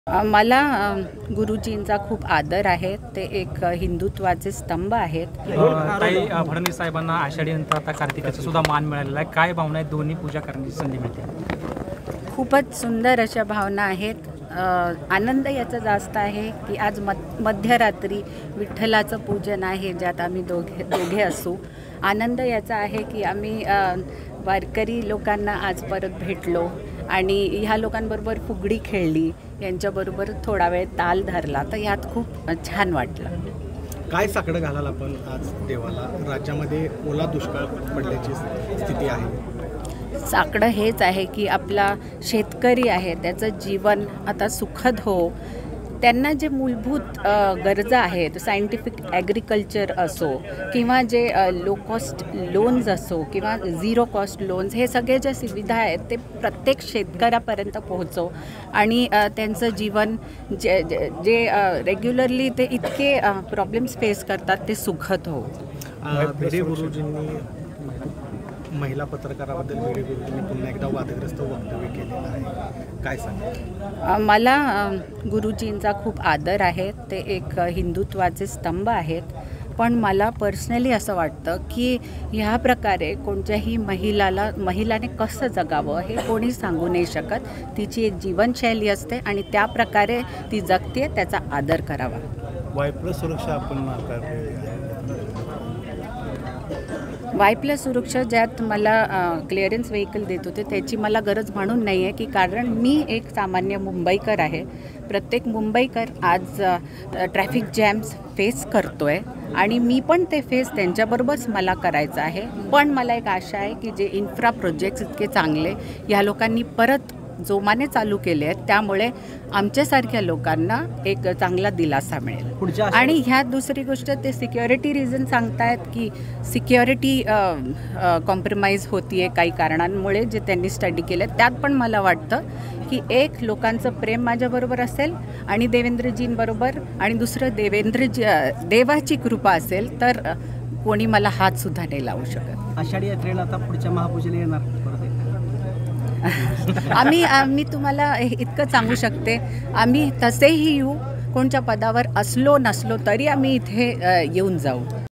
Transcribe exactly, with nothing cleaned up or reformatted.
अ, मला अ, गुरुजींचा खूप आदर आहे. ते एक अ, हिंदुत्वाचे स्तंभ आहेत. अ, ताई अ, फडणवीस साहेबांना आषाढीनंतर आता कार्तिकाचा सुद्धा मान मिळालेला आहे. काय भावना आहे? दोन्ही पूजा करण्याची संधी मिळते. खूपच सुंदर अशा भावना आहेत. अ, आनंद याचा जास्त आहे की आज मध मध्यरात्री विठ्ठलाचं पूजन आहे, ज्यात आम्ही दोघे दोघे असू. आनंद याचा आहे की आम्ही अ, वारकरी लोकांना आज परत भेटलो आणि ह्या लोकांबरोबर फुगडी खेळली, यांच्याबरोबर थोडा वेळ ताल धरला, तर यात खूप छान वाटलं. काय साकडं घालाल आपण आज देवाला? राज्यामध्ये ओला दुष्काळ पडल्याची स्थिती आहे. साकडं हेच आहे की आपला शेतकरी आहे, त्याचं जीवन आता सुखद हो. त्यांना जे मूलभूत अ, गरजा आहेत, सायंटिफिक ॲग्रिकल्चर असो किंवा जे लो कॉस्ट लोन्स असो किंवा झिरो कॉस्ट लोन्स, हे सगळे ज्या सुविधा आहेत ते प्रत्येक शेतकऱ्यापर्यंत पोहोचो आणि अ, त्यांचं जीवन जे जे जे रेग्युलरली ते इतके प्रॉब्लेम्स फेस करतात ते सुखद हो. भिडे गुरुजींनी महिला पत्रकाराबद्दल भिडे गुरुजींनी पुन्हा एकदा वादग्रस्त वक्तव्य केलेलं आहे. काय सांगा? मला अ, गुरुजींचा खूप आदर आहे. ते एक अ, हिंदुत्वाचे स्तंभ आहेत. पण मला पर्सनली असं वाटतं की ह्या प्रकारे कोणत्याही महिलाला महिलाने कसं जगावं हे कोणी सांगू नाही शकत. तिची एक जीवनशैली असते आणि त्या प्रकारे ती जगते, त्याचा आदर करावा. वाय प्लस सुरक्षा आपण वाय प्लस सुरक्षा ज्यात मला क्लिअरन्स व्हेकल देत होते, त्याची मला गरज म्हणून नाही आहे की कारण मी एक सामान्य मुंबईकर आहे. प्रत्येक मुंबईकर आज ट्रॅफिक जॅम्स फेस करतो आहे आणि मी पण ते फेस त्यांच्याबरोबरच मला करायचं आहे. पण मला एक आशा आहे की जे इन्फ्रा प्रोजेक्ट्स इतके चांगले ह्या लोकांनी परत जोमाने चालू केले आहेत, त्यामुळे आमच्यासारख्या लोकांना एक चांगला दिलासा मिळेल. आणि ह्यात दुसरी गोष्ट, ते सिक्युरिटी रिझन सांगतायत की सिक्युरिटी कॉम्प्रोमाइज होती आहे काही कारणांमुळे, जे त्यांनी स्टडी केले. त्यात पण मला वाटतं की एक लोकांचं प्रेम माझ्याबरोबर असेल आणि देवेंद्रजींबरोबर, आणि दुसरं देवेंद्रजी देवाची कृपा असेल तर कोणी मला हातसुद्धा नाही लावू शकत. आषाढी यात्रेला आता पुढच्या महापूजेला येणार आम्ही मी तुम्हाला इतकं सांगू शकते, आम्ही तसेही येऊ, कोणत्या पदावर असलो नसलो तरी आम्ही इथे येऊन जाऊ.